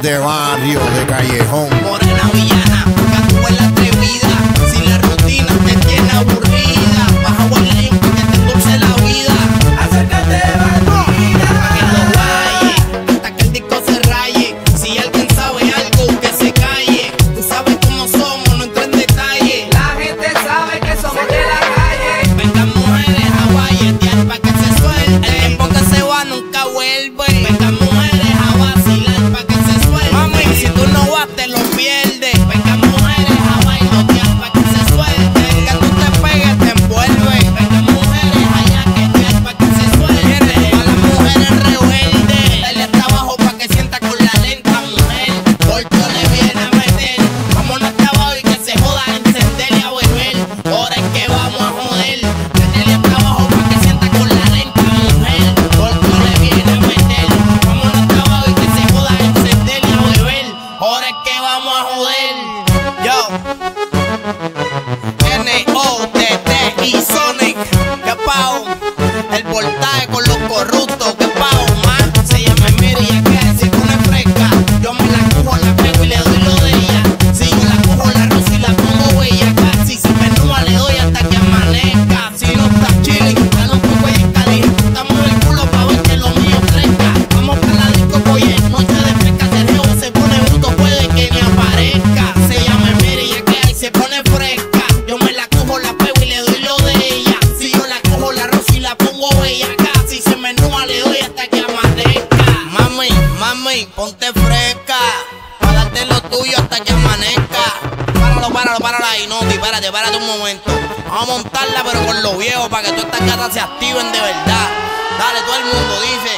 de barrio, de callejón. Morena villana, porque tú eres la atrevida. Si la rutina te tiene aburrida, baja Guaylín porque te endulce la vida. Acércate, bandida, Pa' que lo guaye, hasta que el disco se raye. Si alguien sabe algo, que se calle. Tú sabes cómo somos, no entro en detalle. la gente sabe que somos de la calle. Vengan mujeres a guayetear pa' que se suelte. El tiempo que se va nunca vuelve. Vengan mujeres a vacilar pa' que se suelte. Mami, si tú no vas te lo pierdes. Vengan mujeres a bailotear pa' que se suelte. Que tú te pegues te envuelve. Vengan mujeres a yaquetear pa' que se suelte. A las mujeres rebeldes, dale hasta abajo pa' que sienta con la lenta mujer. Porque le viene a meter. Vámonos hasta abajo y que se joda a encender y a beber. Ahora es que vamos a joder. Denle hasta abajo pa' que sienta con la lenta mujer. Porque le viene a meter. Vámonos hasta abajo y que se joda a encender y a beber. Ahora es que vamos a joder. Yo N-O-T-T y Sonic. Que pao. El voltaje con los corruptos. Que pao, man. Se llama Mary y que se pone fresca. Yo me la cojo, la pego y le doy lo de ella. Si yo la cojo, la rozo y la pongo bella. Casi si me nua le doy hasta que amanezca. Si no estás chilling, dale un poco de escalín. Dame el culo pa' ver que lo mío crezca. Vamos pa' la disco, oye, noche de pesca. Sergio se pone bruto, puede que ni aparezca. Se llama Mary y que ahí se pone fresca. Yo me la cojo, la pego y le doy lo de ella. Si yo la cojo, la rozo y la pongo bella. Casi se me nua le doy hasta que amanezca. Mami, mami, ponte fresca. Pa' darte lo tuyo hasta que amanezca. Páralo ahí, Noti, párate un momento. Vamos a montarla pero con lo viejo para que todas estas gatas se activen de verdad. Dale, todo el mundo dice.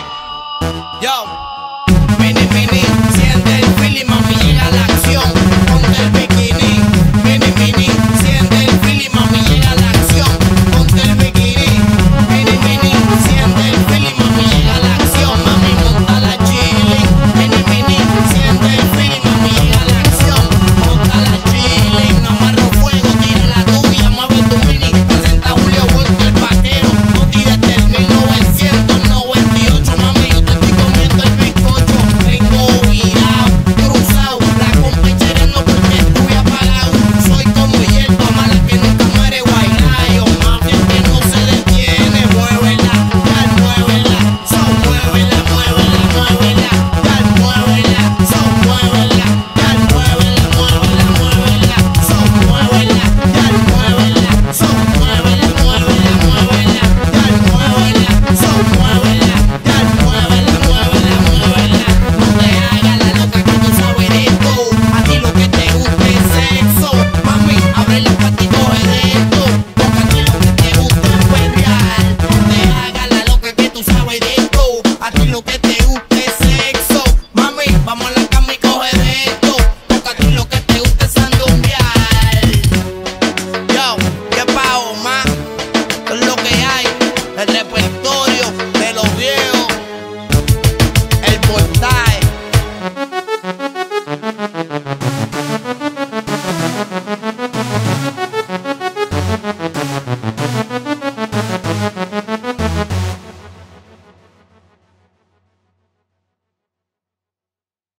Yo, mini, siente el feeling, mami, llega la acción. Ponte el bikini, mini, siente el feeling, mami, llega la acción. Ponte el bikini, mini, siente el feeling, mami, llega la acción. Mami, monta la chilling, mini, siente el feeling, mami, llega la acción. Monta la chilling, no amarro fuego, tira la tuya, mueve tu mini. Presenta Julio Vuelto el vaquero, no tires del 1998, mami, yo te estoy comiendo el bizcocho. Tengo virado, cruzado, la compa cherando porque estoy apagado. Soy como hierba mala que nunca muere, guaylayo, mafia que no se detiene. Muévela, ya muévela, muévela, ya muévela, muévela, ya muévela, muévela, ya muévela, no te hagas la loca que tú sabes de esto. A ti lo que te gusta es sexo. Mami, abre las patitas de esto. Porque a ti lo que te gusta es perrear. No te hagas la loca que tú sabes de esto. A ti lo que te gusta